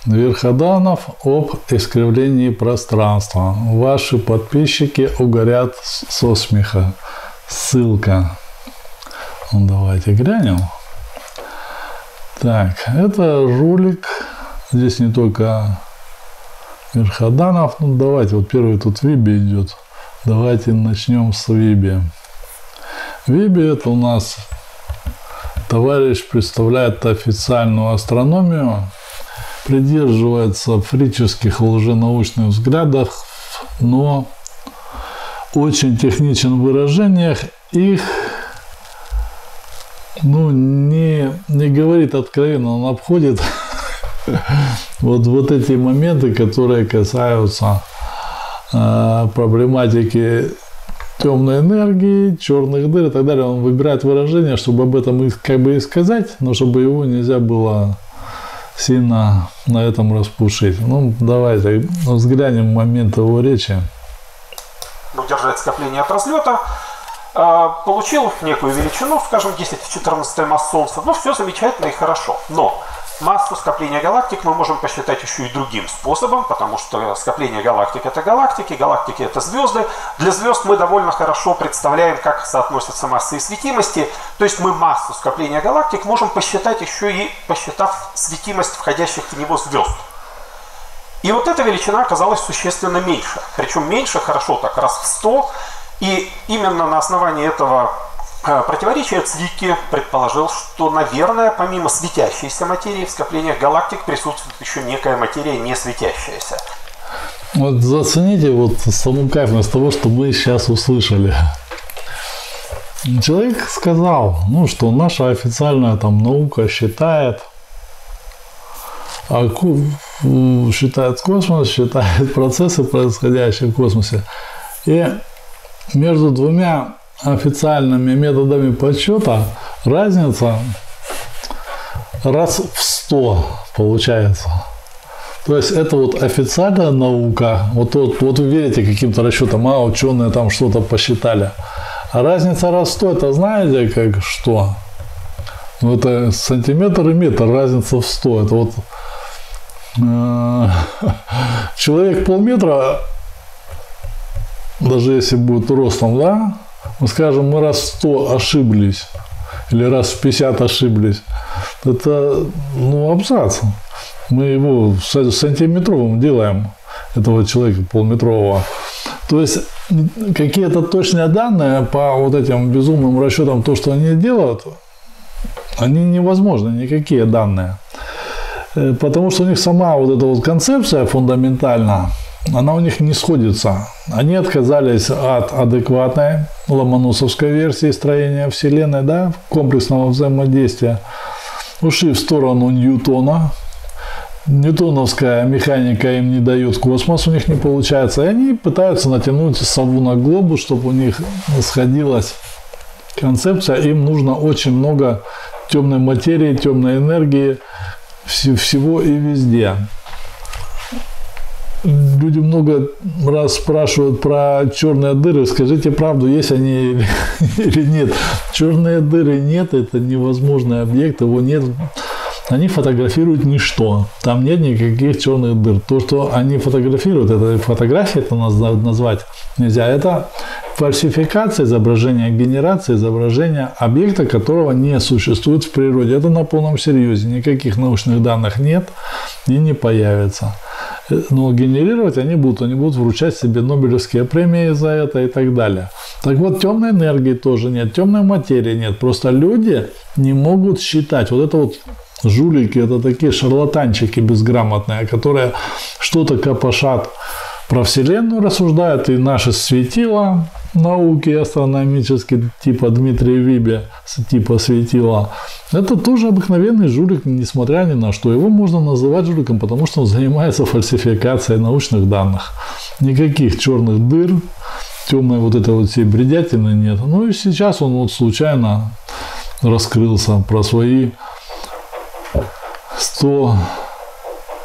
Верходанов об искривлении пространства. Ваши подписчики угорят со смеха. Ссылка. Ну, давайте глянем. Так, это ролик. Здесь не только Верходанов. Ну, давайте, вот первый тут Виби идет. Давайте начнем с Виби. Виби это у нас товарищ представляет официальную астрономию, придерживается фрических лженаучных взглядов, но очень техничен в выражениях, их не говорит откровенно, он обходит вот эти моменты, которые касаются проблематики темной энергии, черных дыр и так далее. Он выбирает выражение, чтобы об этом как бы и сказать, но чтобы его нельзя было сильно на этом распушить. Ну, давайте взглянем момент его речи. Удержать скопление от разлета. Получил некую величину, скажем, 10 в 14 масс Солнца. Ну, все замечательно и хорошо. Но массу скопления галактик мы можем посчитать еще и другим способом, потому что скопление галактик – это галактики – это звезды. Для звезд мы довольно хорошо представляем, как соотносятся массы и светимости. То есть мы массу скопления галактик можем посчитать еще и посчитав светимость входящих в него звезд. И вот эта величина оказалась существенно меньше. Причем меньше хорошо так раз в 100. И именно на основании этого противоречия Цвикки предположил, что, наверное, помимо светящейся материи в скоплениях галактик присутствует еще некая материя не светящаяся. Вот зацените вот саму кайфность того, что мы сейчас услышали. Человек сказал, что наша официальная наука считает космос, считает процессы, происходящие в космосе. И между двумя официальными методами подсчета разница раз в 100 получается. То есть это вот официальная наука. Вот вы верите каким-то расчетам, ученые там что-то посчитали. А разница раз в 100, это знаете как что? Это сантиметр и метр, разница в 100. Это вот человек полметра, даже если будет ростом, да, мы скажем, мы раз в 100 ошиблись, или раз в 50 ошиблись, это, абзац. Мы его сантиметровым делаем, этого человека полметрового. То есть, какие-то точные данные по вот этим безумным расчетам, то, что они делают, они невозможны, никакие данные. Потому что у них сама вот эта вот концепция фундаментальна, она у них не сходится. Они отказались от адекватной ломоносовской версии строения Вселенной, да, комплексного взаимодействия. Ушли в сторону Ньютона. Ньютоновская механика им не дает, космос у них не получается. И они пытаются натянуть сову на глобус, чтобы у них сходилась концепция. Им нужно очень много темной материи, темной энергии, всего и везде. Люди много раз спрашивают про черные дыры. Скажите правду, есть они или нет. Черные дыры нет, это невозможный объект, его нет. Они фотографируют ничто. Там нет никаких черных дыр. То, что они фотографируют, это фотография, это назвать нельзя. Это фальсификация изображения, генерация изображения объекта, которого не существует в природе. Это на полном серьезе. Никаких научных данных нет и не появится. Но генерировать они будут вручать себе Нобелевские премии за это и так далее. Так вот, темной энергии тоже нет, темной материи нет. Просто люди не могут считать. Вот это вот жулики, это такие шарлатанчики безграмотные, которые что-то копошат про Вселенную, рассуждают, и наши светила науки астрономические, типа Дмитрия Виби, типа светила. Это тоже обыкновенный жулик, несмотря ни на что. Его можно называть жуликом, потому что он занимается фальсификацией научных данных. Никаких черных дыр, темной вот этой вот всей бредятины нет. Ну и сейчас он вот случайно раскрылся про свои 100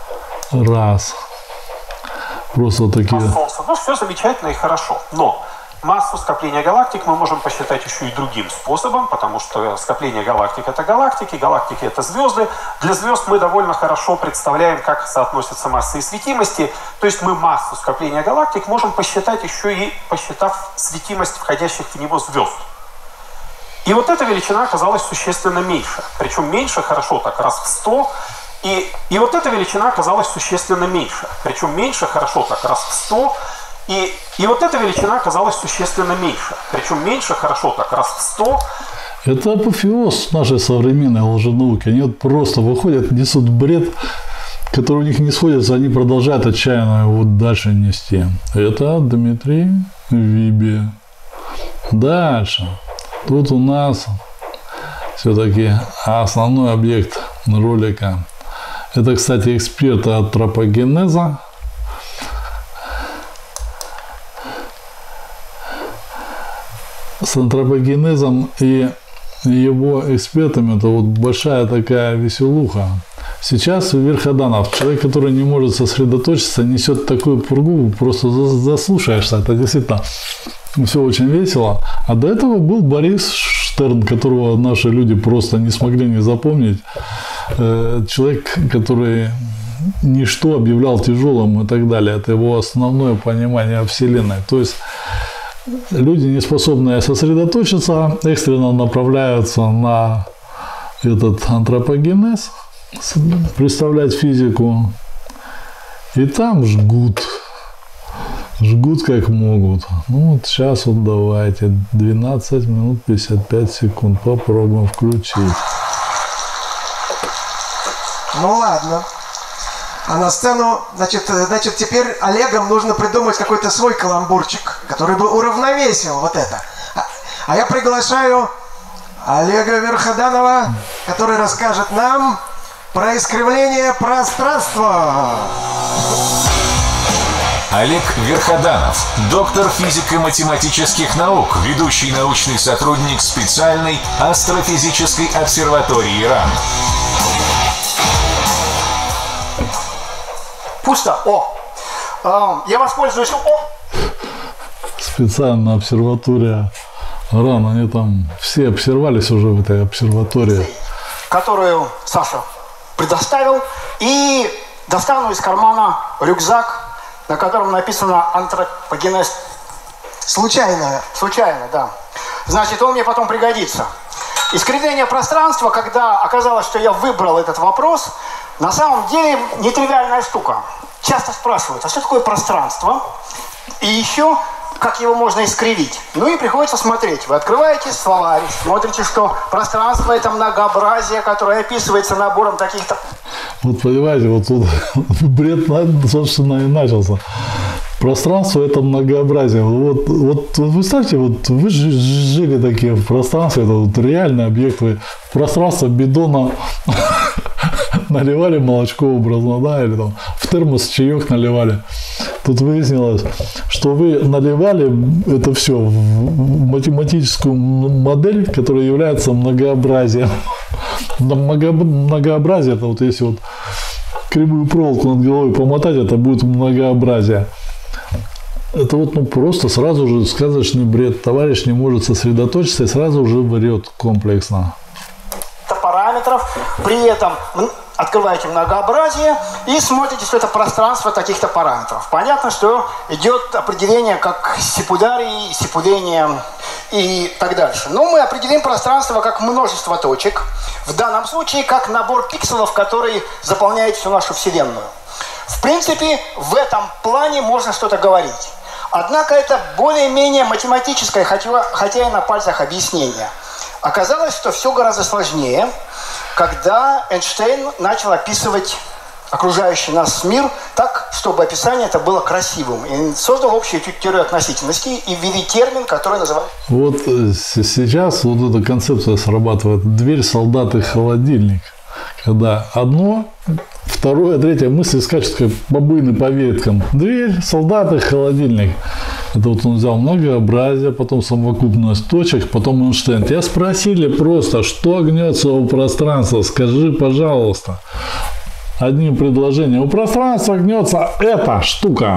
раз. Просто такие... Ну, все замечательно и хорошо. Но массу скопления галактик мы можем посчитать еще и другим способом, потому что скопление галактик — это галактики — это звезды. Для звезд мы довольно хорошо представляем, как соотносятся массы и светимости. То есть мы массу скопления галактик можем посчитать еще и посчитав светимость входящих в него звезд. И вот эта величина оказалась существенно меньше. Причем меньше хорошо так раз в 100. И вот эта величина оказалась существенно меньше. Причем меньше хорошо так раз в 100. И вот эта величина оказалась существенно меньше. Причем меньше хорошо так раз в 100. Это апофеоз нашей современной лженауки. Они вот просто выходят, несут бред, который у них не сходится, они продолжают отчаянно его дальше нести. Это Дмитрий Виби. Дальше. Тут у нас все-таки основной объект ролика. Это, кстати, эксперт антропогенеза. С антропогенезом и его экспертами это вот большая такая веселуха. Сейчас Верходанов, человек, который не может сосредоточиться, несет такую пургу, просто заслушаешься. Это действительно все очень весело. А до этого был Борис Штерн, которого наши люди просто не смогли не запомнить. Человек, который ничто объявлял тяжелым и так далее. Это его основное понимание Вселенной. То есть люди, не способные сосредоточиться, экстренно направляются на этот антропогенез, представлять физику, и там жгут как могут. Ну вот сейчас вот давайте 12 минут 55 секунд попробуем включить. Ну ладно. А на сцену, значит, теперь Олегам нужно придумать какой-то свой каламбурчик, который бы уравновесил вот это. А я приглашаю Олега Верходанова, который расскажет нам про искривление пространства. Олег Верходанов, доктор физико-математических наук, ведущий научный сотрудник специальной астрофизической обсерватории РАН. Пусто. Я воспользуюсь. Специальная обсерватория РАН. Они там все обсервались уже в этой обсерватории. Которую Саша предоставил. И достану из кармана рюкзак, на котором написано антропогенез. Случайно, да. Значит, он мне потом пригодится. Искривление пространства, когда оказалось, что я выбрал этот вопрос, на самом деле нетривиальная штука. Часто спрашивают, а что такое пространство? И еще, как его можно искривить? Ну и приходится смотреть. Вы открываете словарь, смотрите, что пространство – это многообразие, которое описывается набором таких-то... Вот понимаете, вот тут бред, собственно, и начался. Пространство – это многообразие. Вот представьте, вот вы жили такие в пространстве, это вот реальный объект, вы в пространство бидона наливали молочко образно, да, или там в термос чаек наливали. Тут выяснилось, что вы наливали это все в математическую модель, которая является многообразием. Многообразие – это вот если вот кривую проволоку над головой помотать, это будет многообразие. Это вот просто сразу же сказочный бред. Товарищ не может сосредоточиться и сразу же врет комплексно. Параметров, при этом открываете многообразие и смотрите, что это пространство таких-то параметров. Понятно, что идет определение как сепударий, сепудение и так дальше. Но мы определим пространство как множество точек, в данном случае как набор пикселов, который заполняет всю нашу Вселенную. В принципе, в этом плане можно что-то говорить. Однако это более-менее математическое, хотя и на пальцах объяснение. Оказалось, что все гораздо сложнее, когда Эйнштейн начал описывать окружающий нас мир так, чтобы описание это было красивым. И создал общую теорию относительности и ввели термин, который называют... Вот сейчас вот эта концепция срабатывает. Дверь, солдат и холодильник. Когда одно, второе, третье мысли скачут как бабуины по веткам. Дверь, солдаты, холодильник. Это вот он взял многообразие, потом совокупность точек, потом Эйнштейн. Тебя спросили просто, что гнется у пространства, скажи, пожалуйста. Одним предложением. У пространства гнется эта штука.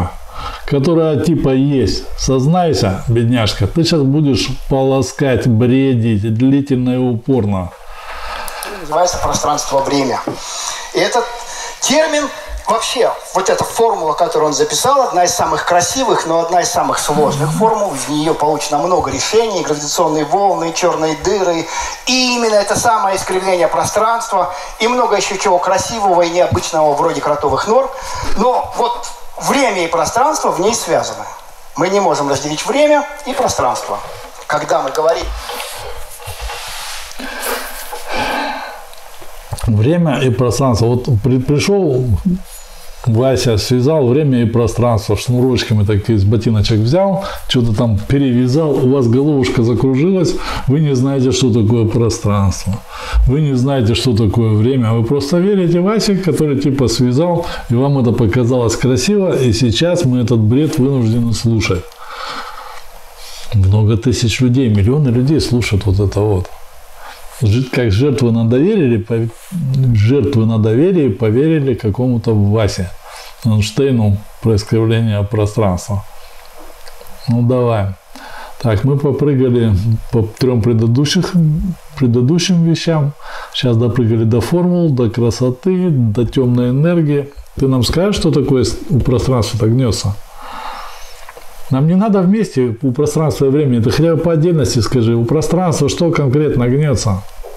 которая типа есть. Сознайся, бедняжка, ты сейчас будешь полоскать, бредить длительно и упорно. Называется пространство-время. И этот термин, вообще, вот эта формула, которую он записал, одна из самых красивых, но одна из самых сложных формул. Из нее получено много решений, гравитационные волны, черные дыры. И именно это самое искривление пространства. И много еще чего красивого и необычного, вроде кротовых нор. Но вот время и пространство в ней связаны. Мы не можем разделить время и пространство. Когда мы говорим... Время и пространство. Вот пришел Вася, связал время и пространство, шнурочками так из ботиночек взял, что-то там перевязал, у вас головушка закружилась, вы не знаете, что такое пространство, вы не знаете, что такое время, вы просто верите Васе, который типа связал, и вам это показалось красиво, и сейчас мы этот бред вынуждены слушать. Много тысяч людей, миллионы людей слушают вот это вот. Как жертвы на доверие поверили какому-то Васе Эйнштейну про искривление пространства. Ну давай. Так, мы попрыгали по 3 предыдущим вещам. Сейчас допрыгали до формул, до красоты, до темной энергии. Ты нам скажешь, что такое у пространства-то гнется? Нам не надо вместе у пространства и времени. Ты хотя бы по отдельности скажи, у пространства что конкретно гнется?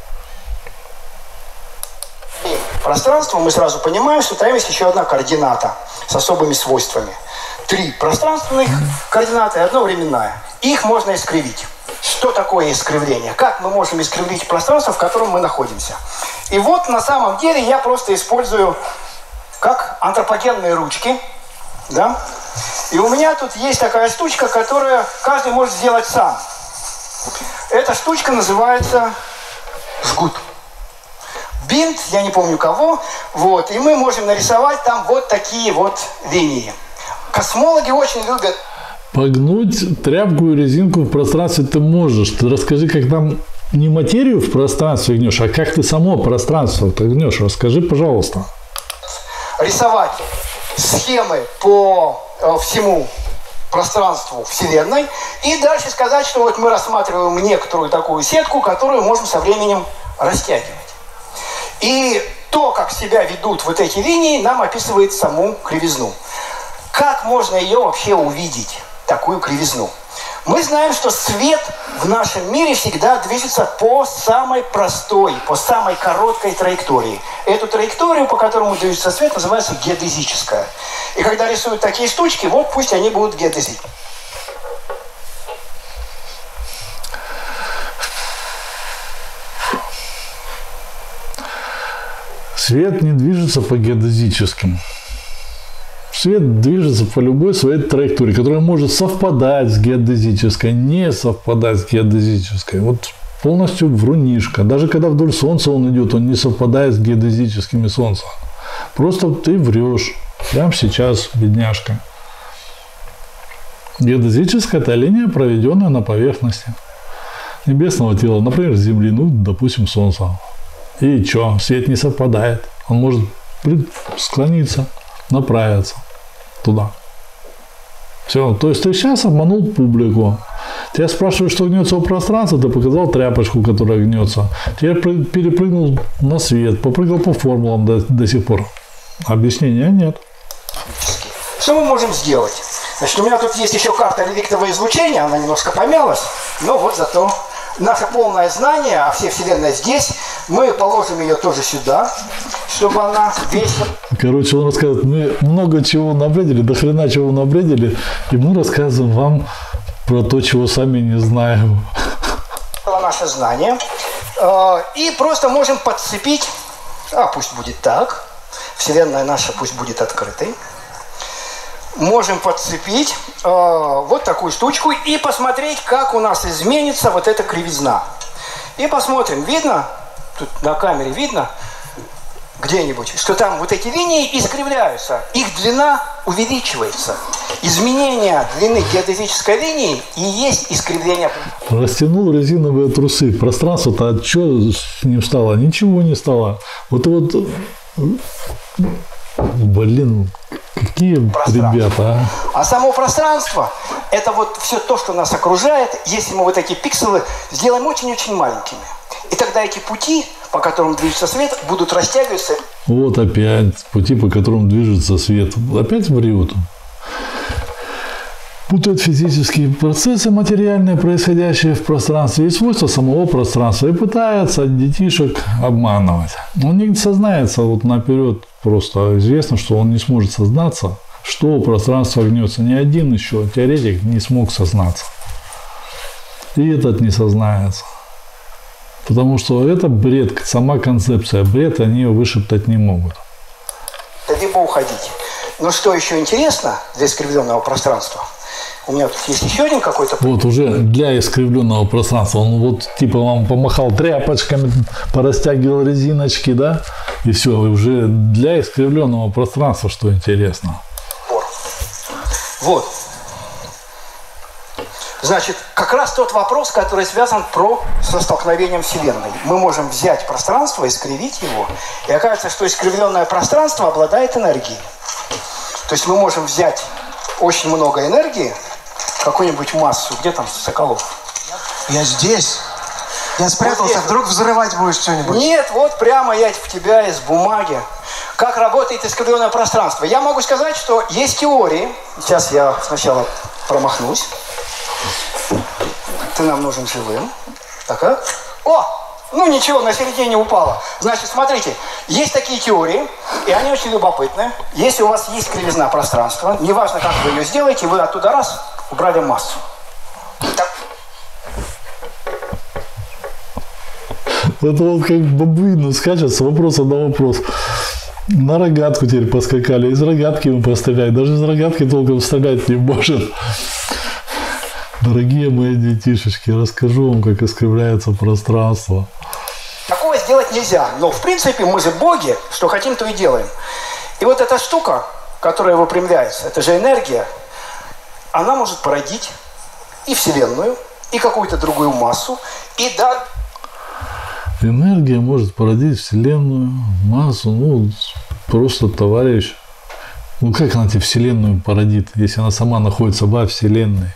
Пространство, мы сразу понимаем, что там есть еще одна координата с особыми свойствами. 3 пространственных координаты и 1 временная. Их можно искривить. Что такое искривление? Как мы можем искривить пространство, в котором мы находимся? И вот на самом деле я просто использую как антропогенные ручки. Да? И у меня тут есть такая штучка, которую каждый может сделать сам. Эта штучка называется жгут. Бинт, я не помню кого, вот, и мы можем нарисовать там вот такие вот линии. Космологи очень любят. Погнуть тряпку и резинку в пространстве ты можешь. Ты расскажи, как там не материю в пространстве гнешь, а как ты само пространство-то гнешь. Расскажи, пожалуйста. Рисовать схемы по всему пространству Вселенной и дальше сказать, что вот мы рассматриваем некоторую такую сетку, которую можем со временем растягивать. И то, как себя ведут вот эти линии, нам описывает саму кривизну. Как можно ее вообще увидеть, такую кривизну? Мы знаем, что свет в нашем мире всегда движется по самой простой, по самой короткой траектории. Эту траекторию, по которому движется свет, называется геодезическая. И когда рисуют такие штучки, вот пусть они будут геодезические. Свет не движется по геодезическим. Свет движется по любой своей траектории, которая может совпадать с геодезической, не совпадать с геодезической. Вот полностью врунишка. Даже когда вдоль Солнца он идет, он не совпадает с геодезическими Солнца. Просто ты врешь. Прямо сейчас, бедняжка. Геодезическая – это линия, проведенная на поверхности небесного тела, например, Земли, ну, допустим, Солнца. И что? Свет не совпадает. Он может склониться, направиться туда. Все. То есть ты сейчас обманул публику. Тебя спрашивают, что гнется у пространства, ты показал тряпочку, которая гнется. Теперь перепрыгнул на свет, попрыгал по формулам до сих пор. Объяснения нет. Что мы можем сделать? Значит, у меня тут есть еще карта реликтового излучения, она немножко помялась, но вот зато наше полное знание, а все Вселенная здесь, мы положим ее тоже сюда, чтобы она весила. Короче, он рассказывает, мы много чего набредили, до хрена чего набредили, и мы рассказываем вам про то, чего сами не знаем. Наше знание. И просто можем подцепить, пусть будет так, Вселенная наша пусть будет открытой. Можем подцепить вот такую штучку и посмотреть, как у нас изменится вот эта кривизна. И посмотрим, видно, тут на камере видно где-нибудь, что там вот эти линии искривляются, их длина увеличивается. Изменение длины геодезической линии и есть искривление. Растянул резиновые трусы. Пространство-то, что с ним стало? Ничего не стало. Вот, блин, Какие ребята, А само пространство – это вот все то, что нас окружает, если мы вот эти пикселы сделаем очень-очень маленькими. И тогда эти пути, по которым движется свет, будут растягиваться. Вот опять пути, по которым движется свет. Опять врет. Путают физические процессы материальные, происходящие в пространстве, и свойства самого пространства, и пытаются детишек обманывать. Он не сознается вот наперед, просто известно, что он не сможет сознаться, что пространство гнется. Ни один еще теоретик не смог сознаться. И этот не сознается. Потому что это бред, сама концепция бред, они ее вышептать не могут. Либо уходить. Но что еще интересно для искривленного пространства? У меня тут есть еще один какой-то... Вот уже для искривленного пространства. Он вот типа вам помахал тряпочками, порастягивал резиночки, да? И все, уже для искривленного пространства, что интересно. Вот. Значит, как раз тот вопрос, который связан со столкновением Вселенной. Мы можем взять пространство, искривить его, и окажется, что искривленное пространство обладает энергией. То есть мы можем взять очень много энергии, какую-нибудь массу. Где там Соколов? Я здесь. Я спрятался, Вот здесь. вдруг взрывать будешь что-нибудь. Нет, вот прямо я в тебя из бумаги. Как работает искривленное пространство? Я могу сказать, что есть теории. Сейчас я сначала промахнусь. Ты нам нужен живым. Так, а? О! Ну ничего, на середине упало. Значит, смотрите, есть такие теории, и они очень любопытны. Если у вас есть кривизна пространства, неважно, как вы ее сделаете, вы оттуда раз убрали массу. Так. Это вот как бабуины скачут с вопроса на вопрос. На рогатку теперь поскакали. Из рогатки ему пострелять. Даже из рогатки толком стрелять не может. Дорогие мои детишечки, расскажу вам, как искривляется пространство. Такого сделать нельзя. Но, в принципе, мы же боги, что хотим, то и делаем. И вот эта штука, которая выпрямляется, это же энергия, она может породить и Вселенную, и какую-то другую массу, и да... Энергия может породить Вселенную, массу, ну, просто товарищ. Ну, как она тебе Вселенную породит, если она сама находится во Вселенной?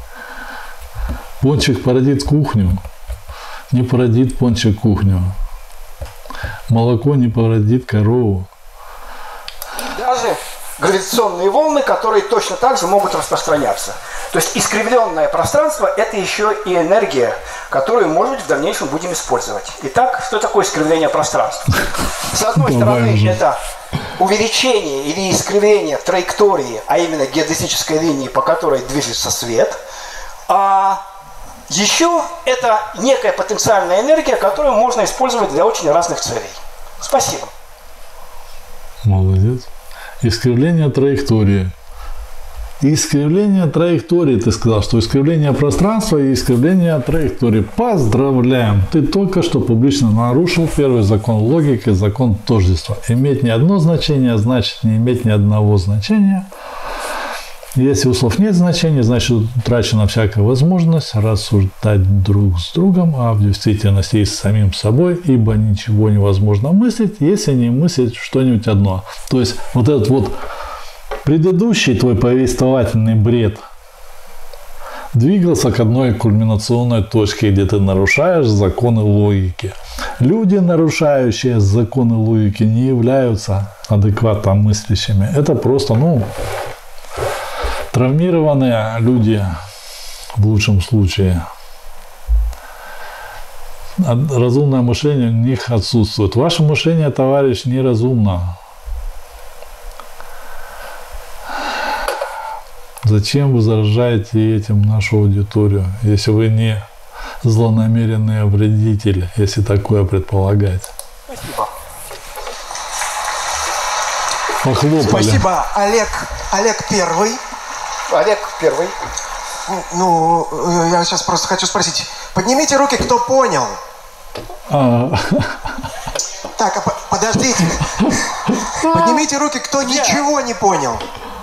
Пончик породит кухню, не породит пончик кухню. Молоко не породит корову. Даже гравитационные волны, которые точно так же могут распространяться. То есть искривленное пространство – это еще и энергия, которую, может быть, в дальнейшем будем использовать. Итак, что такое искривление пространства? С одной стороны, это увеличение или искривление траектории, а именно геодезической линии, по которой движется свет. А еще это некая потенциальная энергия, которую можно использовать для очень разных целей. Спасибо. Молодец. Искривление траектории. Искривление траектории, ты сказал, что искривление пространства и искривление траектории. Поздравляем! Ты только что публично нарушил первый закон логики, закон тождества. Иметь не одно значение, значит не иметь ни одного значения. Если у слов нет значения, значит утрачена всякая возможность рассуждать друг с другом, а в действительности и с самим собой, ибо ничего невозможно мыслить, если не мыслить что-нибудь одно. То есть вот этот вот предыдущий твой повествовательный бред двигался к одной кульминационной точке, где ты нарушаешь законы логики. Люди, нарушающие законы логики, не являются адекватно мыслящими. Это просто, травмированные люди в лучшем случае. Разумное мышление у них отсутствует. Ваше мышление, товарищ, неразумно. Зачем вы заражаете этим нашу аудиторию, если вы не злонамеренные вредители, если такое предполагать? Спасибо. Похлопали. Спасибо, Олег Первый. Олег Первый. Ну, я сейчас просто хочу спросить. Поднимите руки, кто понял. Так, подождите. Поднимите руки, кто ничего не понял.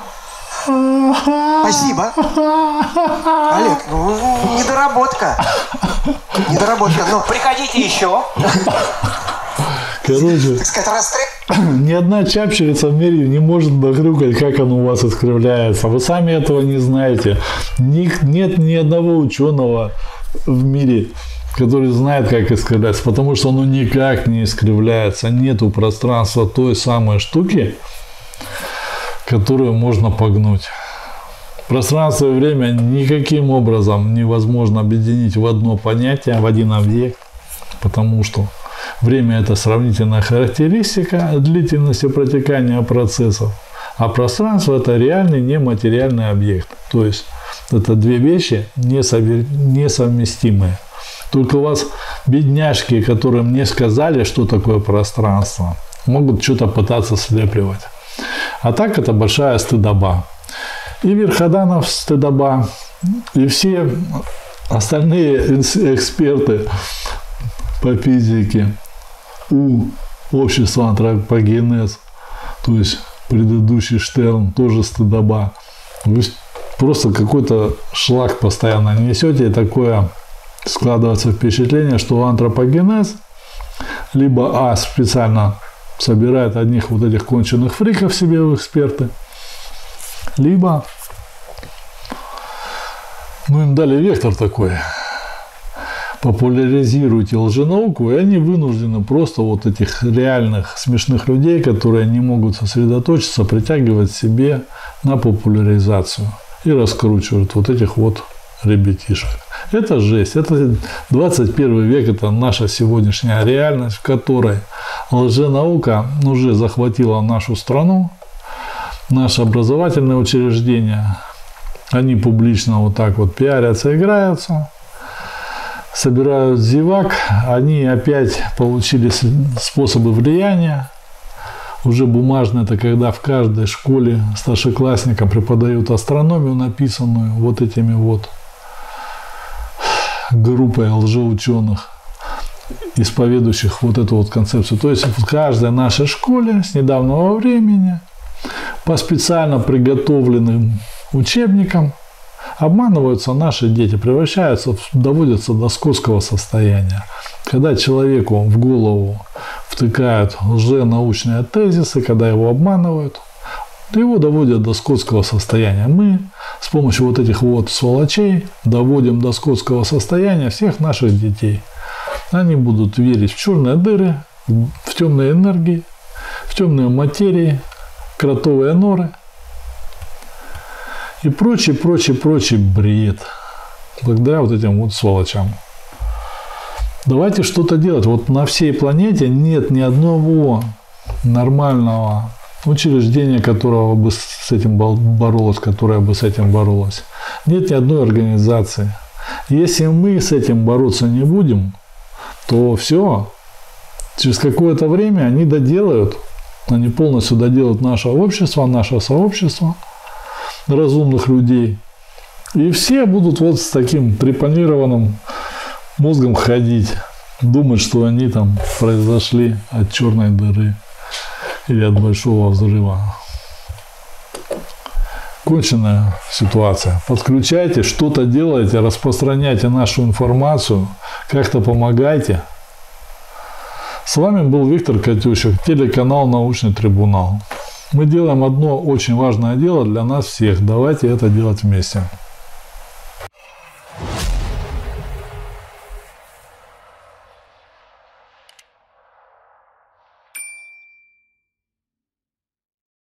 Спасибо. Олег, недоработка. Недоработка, но... Приходите еще. Короче, Так сказать, расстрел... Ни одна чапчерица в мире не может дохрюкать, как оно у вас искривляется. Вы сами этого не знаете. Нет ни одного ученого в мире, который знает, как искривляется, потому что оно никак не искривляется. Нету пространства той самой штуки, которую можно погнуть. Пространство и время никаким образом невозможно объединить в одно понятие, в один объект, потому что время – это сравнительная характеристика длительности протекания процессов, а пространство – это реальный нематериальный объект. То есть это две вещи несовместимые. Только у вас бедняжки, которым не сказали, что такое пространство, могут что-то пытаться слепливать. А так это большая стыдоба. И Верходанов стыдоба, и все остальные эксперты по физике у общества антропогенез, то есть предыдущий Штерн, тоже стыдоба. Вы просто какой-то шлак постоянно несете, и такое складывается впечатление, что антропогенез либо специально собирает одних вот этих конченых фриков себе в эксперты, либо им дали вектор такой: популяризируйте лженауку, и они вынуждены просто вот этих реальных смешных людей, которые не могут сосредоточиться, притягивать себе на популяризацию и раскручивают вот этих вот ребятишек. Это жесть. Это 21 век, это наша сегодняшняя реальность, в которой лженаука уже захватила нашу страну, наши образовательные учреждения. Они публично вот так вот пиарятся, играются, собирают зевак. Они опять получили способы влияния. Уже бумажно, это когда в каждой школе старшеклассникам преподают астрономию, написанную вот этими вот группой лжеученых, исповедующих вот эту вот концепцию. То есть в каждой нашей школе с недавнего времени по специально приготовленным учебникам обманываются наши дети, доводятся до скотского состояния. Когда человеку в голову втыкают лженаучные тезисы, когда его обманывают, его доводят до скотского состояния. Мы с помощью вот этих вот сволочей доводим до скотского состояния всех наших детей. Они будут верить в черные дыры, в темные энергии, в темные материи, кротовые норы и прочий бред, благодаря вот этим вот сволочам. Давайте что-то делать. Вот на всей планете нет ни одного нормального учреждения, которое бы с этим боролось. Нет ни одной организации. Если мы с этим бороться не будем, то все. Через какое-то время они доделают, они полностью доделают наше общество, наше сообщество разумных людей. И все будут вот с таким трепанированным мозгом ходить, думать, что они там произошли от черной дыры или от большого взрыва. Конченная ситуация. Подключайте, что-то делайте, распространяйте нашу информацию, как-то помогайте. С вами был Виктор Катющик, телеканал «Научный трибунал». Мы делаем одно очень важное дело для нас всех. Давайте это делать вместе.